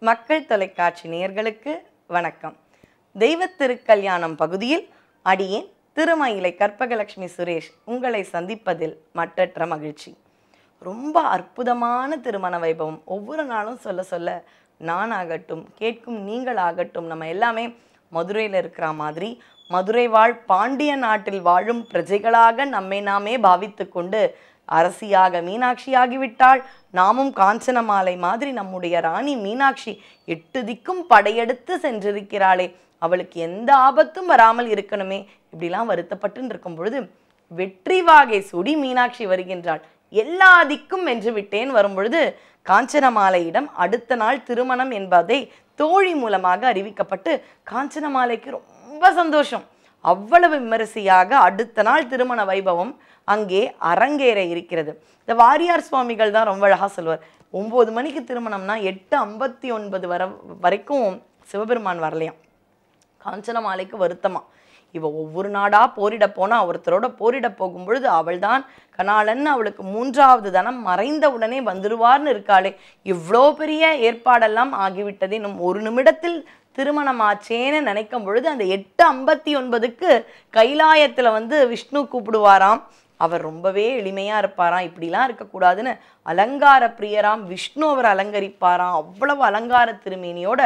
மக்கள் தொலைக்காட்சி நேயர்களுக்கு வணக்கம். தெய்வ திருக்கல்யாணம் பகுதியில் அடியேன் திருமயிலை கற்பகலட்சுமி சுரேஷ் உங்களை சந்திப்பதில் மற்றற்ற மகிழ்ச்சி. ரொம்ப அற்புதமான திருமண வைபவம். ஒவ்வொரு நாளும் சொல்ல சொல்ல நானாகட்டும் கேட்கும் நீங்கள் ஆகட்டும் நம்ம எல்லாமே மதுரையில் இருக்கிற மாதிரி மதுரை வாழ் பாண்டிய நாட்டில் வாழும் பிரஜைகளாக நம்மை நாமே பாவித்து கொண்டு அரசியாக மீனாட்சியாகிவிட்டாள். நாமும் காஞ்சனமாலை மாதிரி நம்முடைய ராணி மீனாட்சி 8 திக்கும் படையெடுத்து சென்றிருக்கிறாளே, அவளுக்கு எந்த ஆபத்தும் வராமல் இருக்கணுமே, இப்படிலாம் வருத்தப்பட்டு இருக்கும் பொழுது வெற்றி வாகை சூடி மீனாட்சி வருகின்றாள். எல்லா திக்கும் வென்று விட்டேன் வரும் பொழுது காஞ்சனமாலையிடம் அடுத்த நாள் திருமணம் என்பதை தோழி மூலமாக அறிவிக்கப்பட்டு காஞ்சனமாலைக்கு ரொம்ப சந்தோஷம். அவ்வளவு விமரிசையாக அடுத்த நாள் திருமண வைபவம் அங்கே அரங்கேற இருக்கிறது. இந்த வாரியார் சுவாமிகள் தான் ரொம்ப அழகா சொல்வார். 9 மணிக்கு திருமணம்னா 8:59 வரைக்கும் சிவபெருமான் வரலையாம். காஞ்சனமாலைக்கு வருத்தமா, இவ ஒவ்வொரு நாடா போரிட போனா ஒருத்தரோட போரிட போகும் பொழுது அவள் தான் கனாளன், அவளுக்கு 3வது தனம் மறைந்த உடனே வந்துடுவார்னு இருக்காளே, இவ்வளோ பெரிய ஏற்பாடெல்லாம் ஆகிவிட்டது, இன்னும் 1 நிமிடத்தில் திருமணம் ஆச்சேன்னு நினைக்கும் பொழுது அந்த 8:59க்கு கைலாயத்துல விஷ்ணு கூப்பிடுவாராம். அவர் ரொம்பவே எளிமையா இருப்பாராம். இப்படிலாம் இருக்கக்கூடாதுன்னு அலங்கார பிரியராம் விஷ்ணு அவர் அலங்கரிப்பாராம். அவ்வளவு அலங்கார திருமேனியோட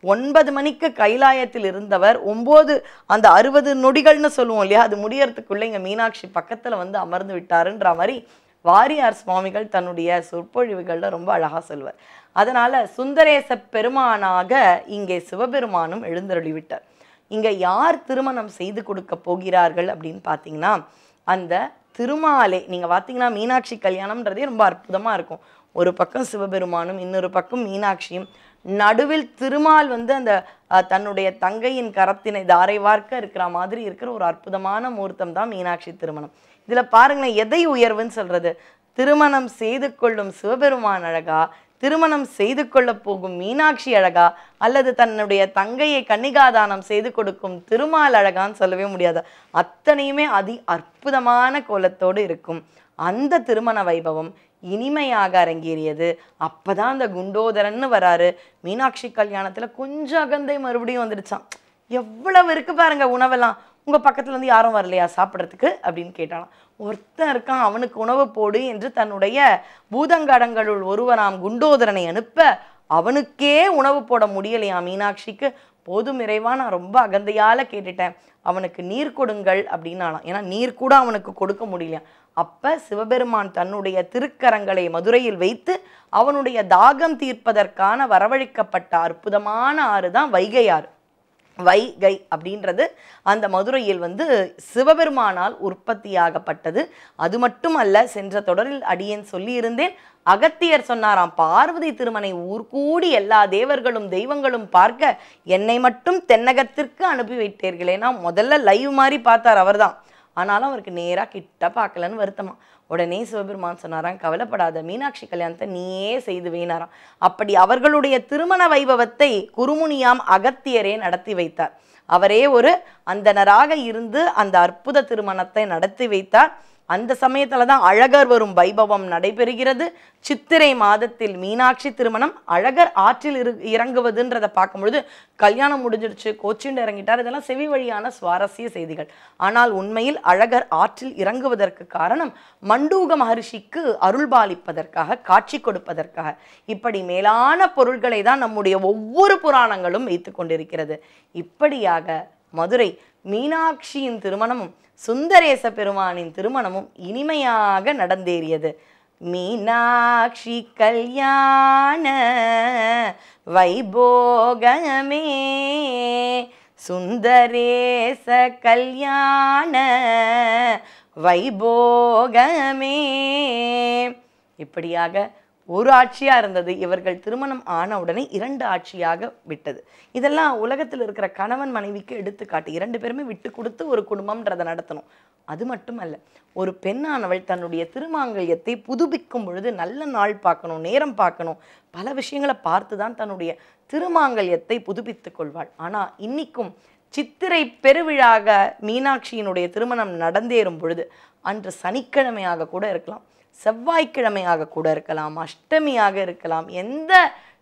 9 மணிக்கு கைலாயத்தில் இருந்தவர் 9 அந்த 60 நொடிகள்னு சொல்லுவோம் இல்லையா, அது முடியறதுக்குள்ள இங்க மீனாட்சி பக்கத்துல அமர்ந்து விட்டாருன்ற மாதிரி வாரியார் சுவாமிகள் தன்னுடைய சொற்பொழிவுகள்ல ரொம்ப அழகா சொல்வார். அதனால சுந்தரேச பெருமானாக இங்கே சிவபெருமானும் எழுந்தருளிவிட்டார். இங்க யார் திருமணம் செய்து கொடுக்க போகிறார்கள் அப்படின்னு பார்த்தீங்கன்னா, அந்த திருமாலே நீங்க பார்த்தீங்கன்னா மீனாட்சி கல்யாணம்ன்றதே ரொம்ப அற்புதமா இருக்கும். ஒரு பக்கம் சிவபெருமானும் இன்னொரு பக்கம் மீனாட்சியும், நடுவில் திருமால் அந்த தன்னுடைய தங்கையின் கரத்தினை தாரை வார்க்க இருக்கிற மாதிரி இருக்கிற ஒரு அற்புதமான முகூர்த்தம் தான் மீனாட்சி திருமணம். இதுல பாருங்களேன், எதை உயர்வுன்னு சொல்றது? திருமணம் செய்து கொள்ளும் சிவபெருமான் அழகா, திருமணம் செய்து கொள்ள போகும் மீனாட்சி அழகா, அல்லது தன்னுடைய தங்கையை கன்னிகாதானம் செய்து கொடுக்கும் திருமால் அழகான்னு சொல்லவே முடியாது. அத்தனையுமே அற்புதமான கோலத்தோடு இருக்கும். அந்த திருமண வைபவம் இனிமையாக அரங்கேறியது. அப்பதான் அந்த குண்டோதரன்னு வராரு. மீனாட்சி கல்யாணத்துல கொஞ்சம் அகந்தை மறுபடியும் வந்துடுச்சான். எவ்வளவு இருக்கு பாருங்க உணவெல்லாம். உங்க பக்கத்துல யாரும் வரலையா சாப்பிட்றதுக்கு அப்படின்னு கேட்டாலாம். ஒருத்தன் இருக்கான், அவனுக்கு உணவு போடு என்று தன்னுடைய பூதங்கடங்களுள் ஒருவனாம் குண்டோதரனை அனுப்ப அவனுக்கே உணவு போட முடியலையா மீனாட்சிக்கு. போதும் இறைவா, நான் ரொம்ப அகந்தையால கேட்டுட்டேன், அவனுக்கு நீர் கொடுங்கள் அப்படின்னாலாம். ஏன்னா நீர் கூட அவனுக்கு கொடுக்க முடியலையா. அப்ப சிவபெருமான் தன்னுடைய திருக்கரங்களை மதுரையில் வைத்து அவனுடைய தாகம் தீர்ப்பதற்கான வரவழைக்கப்பட்ட அற்புதமான ஆறு தான் வைகை ஆறு. வைகை அப்படின்றது அந்த மதுரையில் சிவபெருமானால் உற்பத்தியாகப்பட்டது. அது மட்டும் அல்ல, சென்ற தொடரில் அடியேன் சொல்லி இருந்தேன், அகத்தியர் சொன்னாராம், பார்வதி திருமணை ஊர் கூடி எல்லா தேவர்களும் தெய்வங்களும் பார்க்க என்னை மட்டும் தென்னகத்திற்கு அனுப்பி வைத்தீர்களேனா. முதல்ல லைவ் மாதிரி பார்த்தார் அவர்தான், ஆனாலும் அவருக்கு நேரா கிட்ட பார்க்கலன்னு வருத்தமா. உடனே சிவபெருமான் சொன்னாராம், கவலைப்படாத, மீனாட்சி கல்யாணத்தை நீயே செய்து வேணாராம். அப்படி அவர்களுடைய திருமண வைபவத்தை குருமுனியாம் அகத்தியரே நடத்தி வைத்தார். அவரே ஒரு அந்தனராக இருந்து அந்த அற்புத திருமணத்தை நடத்தி வைத்தார். அந்த சமயத்துல தான் அழகர் வரும் வைபவம் நடைபெறுகிறது. சித்திரை மாதத்தில் மீனாட்சி திருமணம். அழகர் ஆற்றில் இறங்குவதுன்றதை பார்க்கும்பொழுது கல்யாணம் முடிஞ்சிடுச்சு, கோச்சிண்டு இறங்கிட்டார், இதெல்லாம் செவி வழியான சுவாரஸ்ய செய்திகள். ஆனால் உண்மையில் அழகர் ஆற்றில் இறங்குவதற்கு காரணம் மண்டூக மகர்ஷிக்கு அருள்பாலிப்பதற்காக, காட்சி கொடுப்பதற்காக. இப்படி மேலான பொருள்களை தான் நம்முடைய ஒவ்வொரு புராணங்களும் வைத்து கொண்டிருக்கிறது. இப்படியாக மதுரை மீனாட்சியின் திருமணமும் சுந்தரேச பெருமானின் திருமணமும் இனிமையாக நடந்தேறியது. மீனாட்சி கல்யாண வைபோகமே, சுந்தரேச கல்யாண வைபோகமே. இப்படியாக ஒரு ஆட்சியா இருந்தது. இவர்கள் திருமணம் ஆன உடனே 2 ஆட்சியாக விட்டது. இதெல்லாம் உலகத்தில் இருக்கிற கணவன் மனைவிக்கு எடுத்துக்காட்டு. 2 பேருமே விட்டு கொடுத்து ஒரு குடும்பம்ன்றதை நடத்தணும். அது மட்டுமல்ல, ஒரு பெண்ணானவள் தன்னுடைய திருமாங்கல்யத்தை புதுப்பிக்கும் பொழுது நல்ல நாள் பார்க்கணும், நேரம் பார்க்கணும், பல விஷயங்களை பார்த்து தான் தன்னுடைய திருமாங்கல்யத்தை புதுப்பித்துக் கொள்வாள். ஆனா இன்னைக்கும் சித்திரை பெருவிழாக மீனாட்சியினுடைய திருமணம் நடந்தேறும் பொழுது அன்று சனிக்கிழமையாக கூட இருக்கலாம், செவ்வாய்க்கிழமையாக கூட இருக்கலாம், அஷ்டமியாக இருக்கலாம், எந்த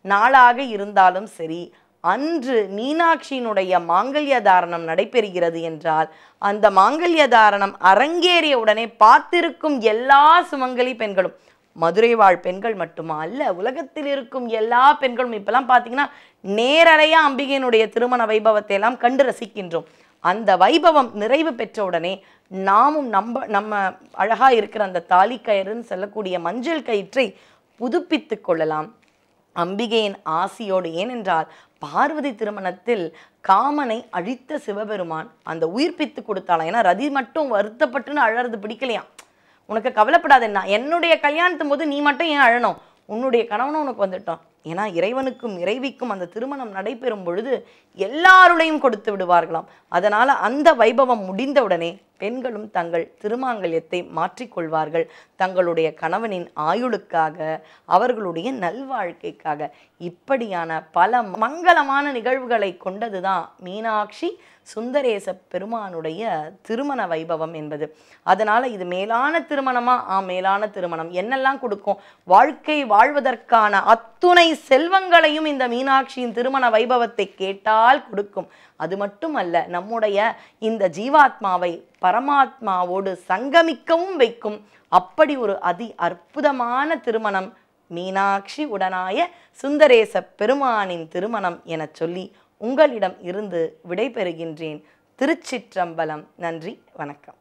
நாளாக இருந்தாலும் சரி, அன்று மீனாட்சியினுடைய மாங்கல்ய தாரணம் நடைபெறுகிறது என்றால் அந்த மாங்கல்ய தாரணம் அரங்கேறிய உடனே பார்த்திருக்கும் எல்லா சுமங்கலி பெண்களும், மதுரை வாழ் பெண்கள் மட்டுமா அல்ல, உலகத்தில் இருக்கும் எல்லா பெண்களும் இப்பெல்லாம் பார்த்தீங்கன்னா நேரலையா அம்பிகையினுடைய திருமண வைபவத்தை எல்லாம் கண்டு ரசிக்கின்றோம். அந்த வைபவம் நிறைவு பெற்ற உடனே நாமும் நம்ம அழகா இருக்கிற அந்த தாலி கயிறுன்னு சொல்லக்கூடிய மஞ்சள் கயிற்றை புதுப்பித்து கொள்ளலாம் அம்பிகையின் ஆசியோடு. ஏனென்றால் பார்வதி திருமணத்தில் காமனை அழித்த சிவபெருமான் அந்த உயிர்ப்பித்து கொடுத்தாலாம். ஏன்னா ரதி மட்டும் வருத்தப்பட்டுன்னு அழறது பிடிக்கலையாம். உனக்கு கவலைப்படாத, என்னுடைய கல்யாணத்தும் போது நீ மட்டும் ஏன் அழணும், உன்னுடைய கணவனும் உனக்கு வந்துட்டான். ஏன்னா இறைவனுக்கும் இறைவிக்கும் அந்த திருமணம் நடைபெறும் பொழுது எல்லாருடையும் கொடுத்து விடுவார்களாம். அதனால அந்த வைபவம் முடிந்தவுடனே பெண்களும் தங்கள் திருமாங்கல்யத்தை மாற்றிக்கொள்வார்கள். தங்களுடைய கணவனின் ஆயுளுக்காக, அவர்களுடைய நல்வாழ்க்கைக்காக. இப்படியான பல மங்களமான நிகழ்வுகளை கொண்டதுதான் மீனாட்சி சுந்தரேச பெருமானுடைய திருமண வைபவம் என்பது. அதனால இது மேலான திருமணமா? மேலான திருமணம். என்னெல்லாம் கொடுக்கும்? வாழ்க்கை வாழ்வதற்கான அத்துணை செல்வங்களையும் இந்த மீனாட்சியின் திருமண வைபவத்தை கேட்டால் கொடுக்கும். அது மட்டுமல்ல, நம்முடைய இந்த ஜீவாத்மாவை பரமாத்மாவோடு சங்கமிக்கவும் வைக்கும். அப்படி ஒரு அதி அற்புதமான திருமணம் மீனாட்சி உடனாய சுந்தரேச பெருமானின் திருமணம் என சொல்லி உங்களிடம் இருந்து விடைபெறுகின்றேன். திருச்சிற்றம்பலம். நன்றி, வணக்கம்.